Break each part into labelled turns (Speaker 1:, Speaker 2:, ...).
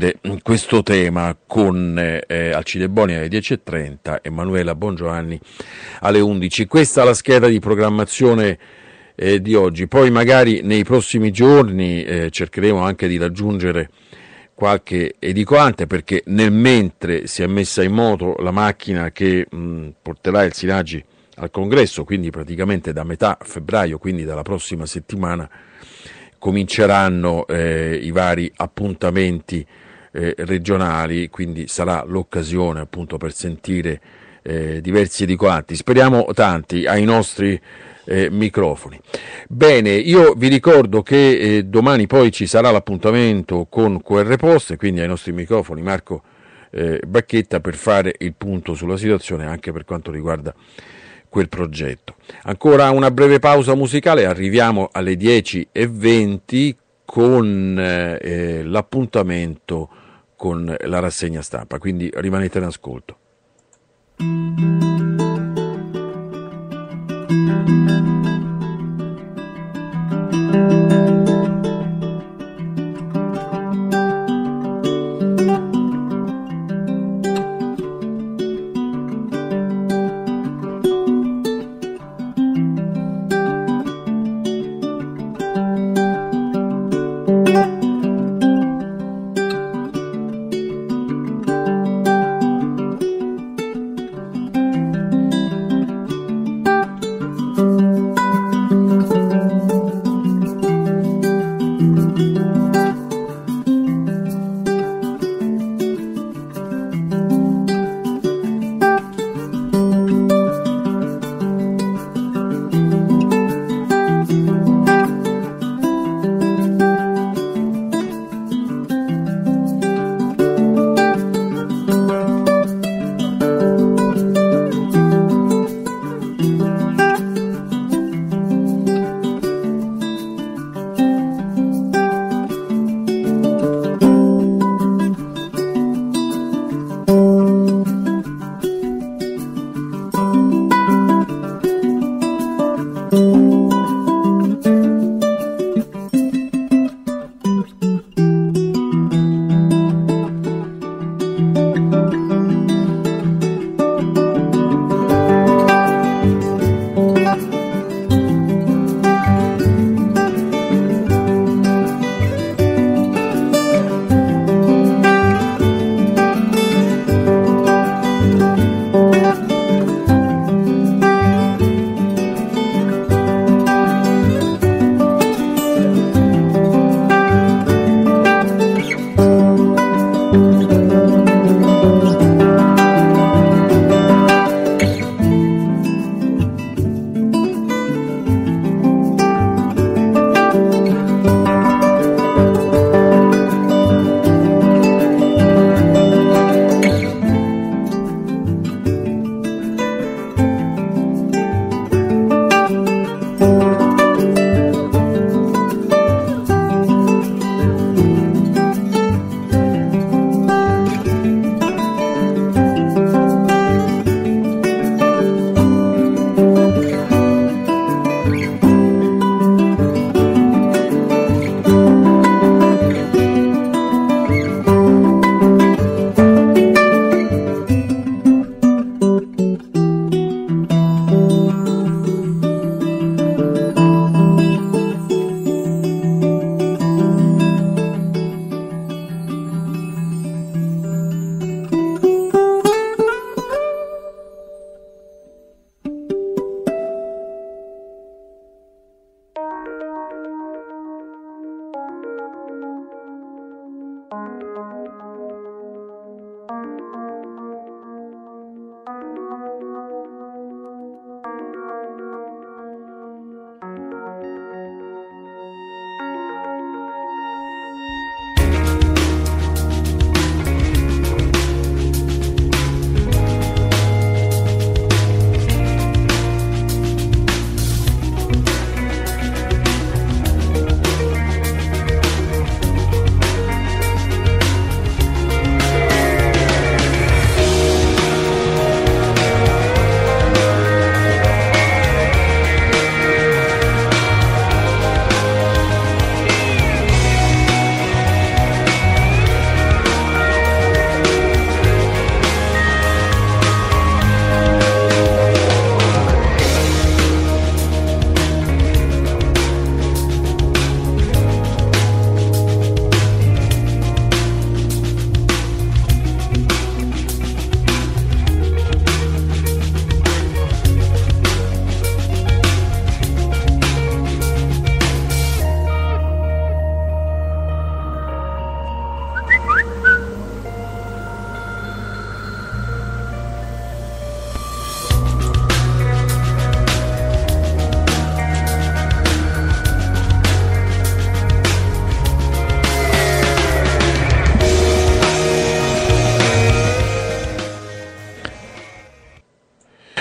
Speaker 1: questo tema con Alcide Boni alle 10.30, Emanuela Bongiovanni alle 11. Questa è la scheda di programmazione di oggi. Poi magari nei prossimi giorni cercheremo anche di raggiungere qualche edicolante, perché nel mentre si è messa in moto la macchina che porterà il Sinagi al congresso, quindi praticamente da metà febbraio, quindi dalla prossima settimana, cominceranno i vari appuntamenti regionali, quindi sarà l'occasione appunto per sentire diversi edicolanti, speriamo tanti, ai nostri microfoni. Bene, io vi ricordo che domani poi ci sarà l'appuntamento con QR Post, quindi ai nostri microfoni Marco Bacchetta, per fare il punto sulla situazione anche per quanto riguarda quel progetto. Ancora una breve pausa musicale, arriviamo alle 10.20 con l'appuntamento con la rassegna stampa, quindi rimanete in ascolto.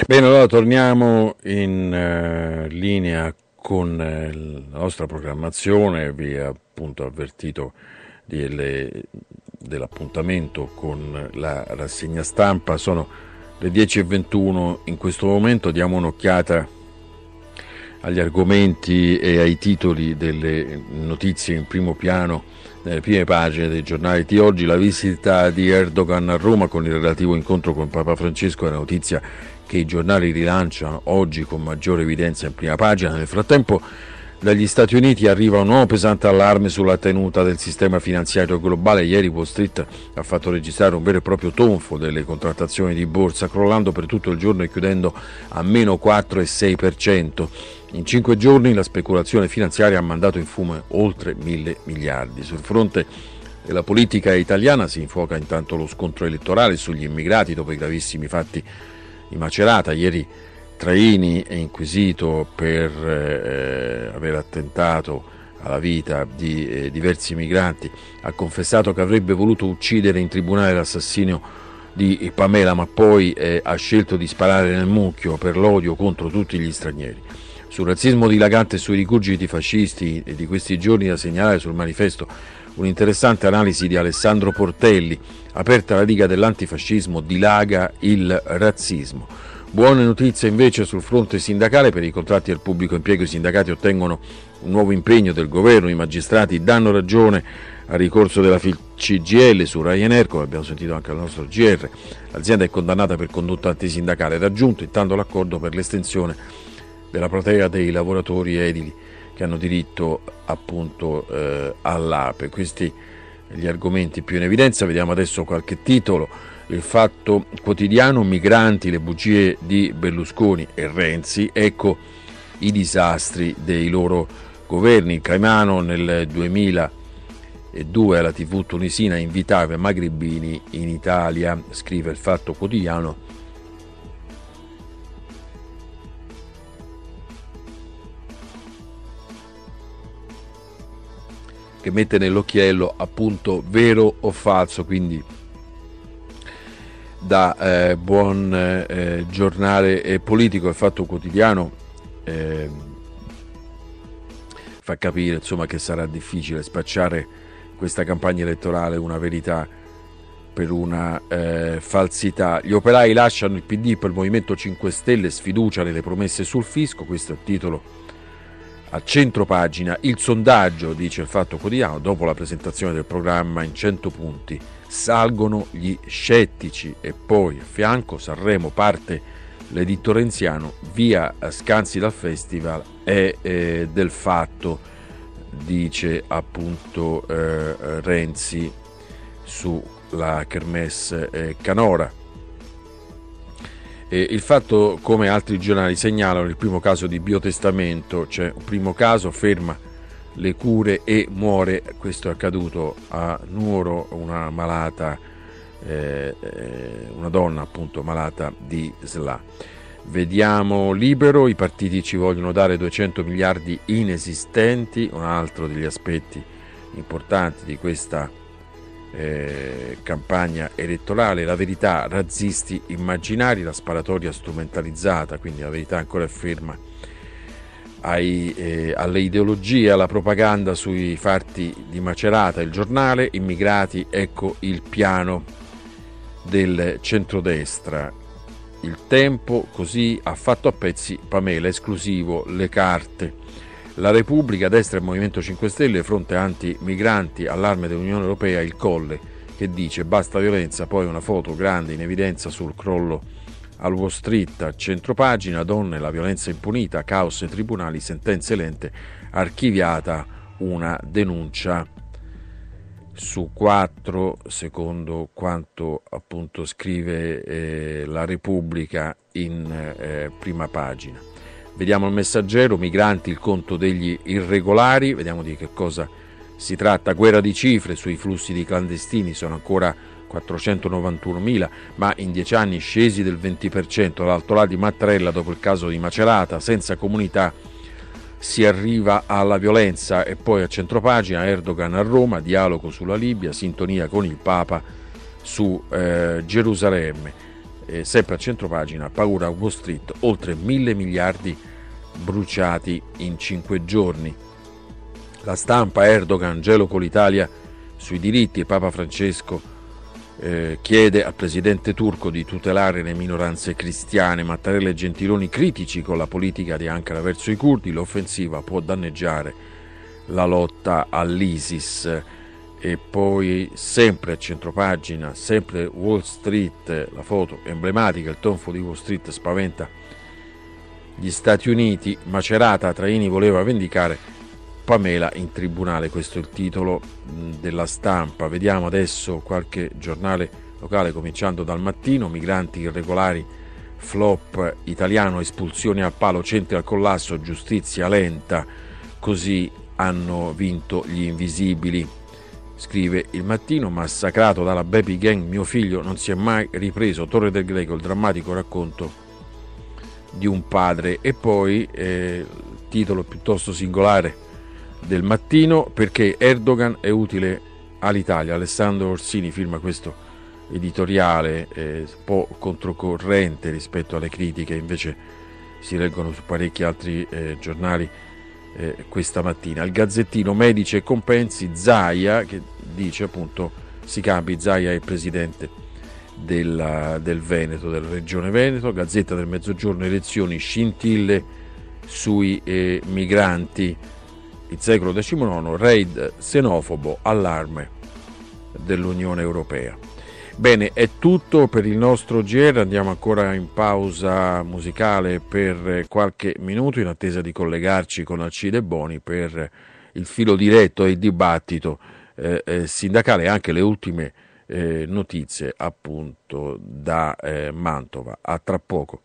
Speaker 1: Bene, allora torniamo in linea con la nostra programmazione. Vi ho appunto avvertito dell'appuntamento con la rassegna stampa. Sono le 10:21 in questo momento. Diamo un'occhiata agli argomenti e ai titoli delle notizie in primo piano nelle prime pagine dei giornali di oggi. La visita di Erdogan a Roma con il relativo incontro con Papa Francesco è la notizia che i giornali rilanciano oggi con maggiore evidenza in prima pagina. Nel frattempo dagli Stati Uniti arriva un nuovo pesante allarme sulla tenuta del sistema finanziario globale. Ieri Wall Street ha fatto registrare un vero e proprio tonfo delle contrattazioni di borsa, crollando per tutto il giorno e chiudendo a meno 4,6%. In 5 giorni la speculazione finanziaria ha mandato in fumo oltre 1.000 miliardi. Sul fronte della politica italiana si infuoca intanto lo scontro elettorale sugli immigrati dopo i gravissimi fatti di Macerata. Ieri Traini è inquisito per aver attentato alla vita di diversi migranti. Ha confessato che avrebbe voluto uccidere in tribunale l'assassinio di Pamela, ma poi ha scelto di sparare nel mucchio per l'odio contro tutti gli stranieri. Sul razzismo dilagante e sui rigurgiti fascisti di questi giorni da segnalare sul Manifesto un'interessante analisi di Alessandro Portelli. Aperta la Liga dell'antifascismo, dilaga il razzismo. Buone notizie invece sul fronte sindacale. Per i contratti al pubblico impiego i sindacati ottengono un nuovo impegno del governo. I magistrati danno ragione al ricorso della CGIL su Ryanair, come abbiamo sentito anche al nostro GR. L'azienda è condannata per condotta antisindacale. Raggiunto intanto l'accordo per l'estensione della platea dei lavoratori edili che hanno diritto appunto all'APE. Questi gli argomenti più in evidenza. Vediamo adesso qualche titolo. Il Fatto Quotidiano: migranti, le bugie di Berlusconi e Renzi, ecco i disastri dei loro governi. Caimano nel 2002 alla TV tunisina invitava i magrebini in Italia, scrive il Fatto Quotidiano. Che mette nell'occhiello appunto vero o falso, quindi da buon giornale politico. Il Fatto Quotidiano fa capire insomma che sarà difficile spacciare questa campagna elettorale una verità per una falsità. Gli operai lasciano il PD per il Movimento 5 Stelle, sfiducia nelle promesse sul fisco. Questo è il titolo a centropagina. Il sondaggio, dice il Fatto Quotidiano, dopo la presentazione del programma in 100 punti salgono gli scettici. E poi a fianco Sanremo, parte l'editto renziano, via scansi dal festival e del Fatto, dice appunto Renzi sulla Kermesse Canora. Il Fatto, come altri giornali, segnalano il primo caso di biotestamento. C'è un primo caso, ferma le cure e muore. Questo è accaduto a Nuoro, una malata, una donna appunto malata di SLA. Vediamo Libero: i partiti ci vogliono dare 200 miliardi inesistenti, un altro degli aspetti importanti di questa campagna elettorale. La Verità: razzisti immaginari, la sparatoria strumentalizzata. Quindi la Verità ancora è ferma alle ideologie, alla propaganda sui fatti di Macerata. Il Giornale: immigrati, ecco il piano del centrodestra. Il Tempo: così ha fatto a pezzi Pamela, esclusivo le carte. La Repubblica: destra e Movimento 5 Stelle, fronte anti-migranti, allarme dell'Unione Europea. Il Colle che dice basta violenza, poi una foto grande in evidenza sul crollo al Wall Street. A centropagina: donne, la violenza impunita, caos ai tribunali, sentenze lente, archiviata una denuncia su 4, secondo quanto appunto scrive la Repubblica in prima pagina. Vediamo il Messaggero: migranti, il conto degli irregolari. Vediamo di che cosa si tratta. Guerra di cifre sui flussi di clandestini, sono ancora 491.000, ma in 10 anni scesi del 20%. L'altolà di Mattarella dopo il caso di Macerata: senza comunità si arriva alla violenza. E poi a centropagina: Erdogan a Roma, dialogo sulla Libia, sintonia con il Papa su Gerusalemme. sempre a centropagina, paura a Wall Street, oltre 1.000 miliardi bruciati in 5 giorni. La Stampa, Erdogan, gelo con l'Italia sui diritti, il Papa Francesco chiede al presidente turco di tutelare le minoranze cristiane, Mattarella e Gentiloni critici con la politica di Ankara verso i curdi, l'offensiva può danneggiare la lotta all'ISIS. E poi sempre a centropagina, sempre Wall Street, la foto emblematica, il tonfo di Wall Street spaventa gli Stati Uniti, Macerata, Traini voleva vendicare, Pamela in tribunale, questo è il titolo della Stampa. Vediamo adesso qualche giornale locale, cominciando dal Mattino, migranti irregolari, flop italiano, espulsioni al palo, centri al collasso, giustizia lenta, così hanno vinto gli invisibili. Scrive il Mattino, massacrato dalla baby gang, mio figlio non si è mai ripreso, Torre del Greco, il drammatico racconto di un padre. E poi titolo piuttosto singolare del Mattino, perché Erdogan è utile all'Italia. Alessandro Orsini firma questo editoriale un po' controcorrente rispetto alle critiche invece si leggono su parecchi altri giornali questa mattina. Il Gazzettino, medici e compensi, Zaia che dice appunto si cambi, Zaia è il presidente del Veneto, della regione Veneto. Gazzetta del Mezzogiorno, elezioni, scintille sui migranti, il secolo XIX, raid xenofobo, allarme dell'Unione Europea. Bene, è tutto per il nostro GR, andiamo ancora in pausa musicale per qualche minuto in attesa di collegarci con Alcide Boni per il filo diretto e il dibattito sindacale e anche le ultime notizie appunto da Mantova. A tra poco.